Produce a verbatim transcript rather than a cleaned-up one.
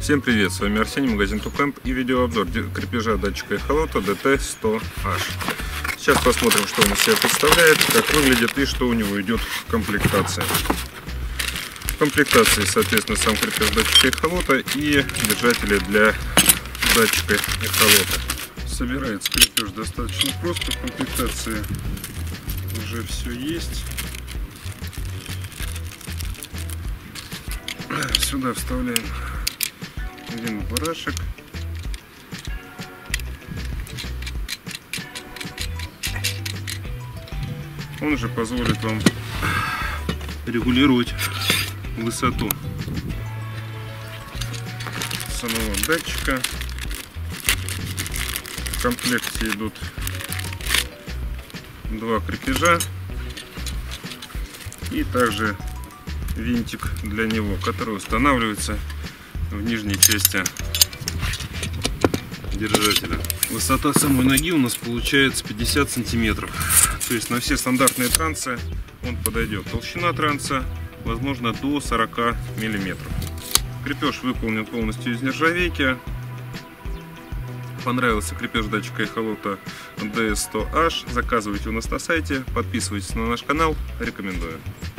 Всем привет, с вами Арсений, магазин Тукэмп и видеообзор крепежа датчика эхолота ди ти сто эйч. Сейчас посмотрим, что он из себя представляет, как выглядит и что у него идет в комплектации. В комплектации, соответственно, сам крепеж датчика эхолота и держатели для датчика эхолота. Собирается крепеж достаточно просто, в комплектации уже все есть. Сюда вставляем один барашек. Он же позволит вам регулировать высоту самого датчика. В комплекте идут два крепежа и также винтик для него, который устанавливается в нижней части держателя. Высота самой ноги у нас получается пятьдесят сантиметров. То есть на все стандартные трансы он подойдет. Толщина транса возможно до сорока миллиметров. Крепеж выполнен полностью из нержавейки. Понравился крепеж датчика эхолота ди ти сто эйч? Заказывайте у нас на сайте, подписывайтесь на наш канал, рекомендую.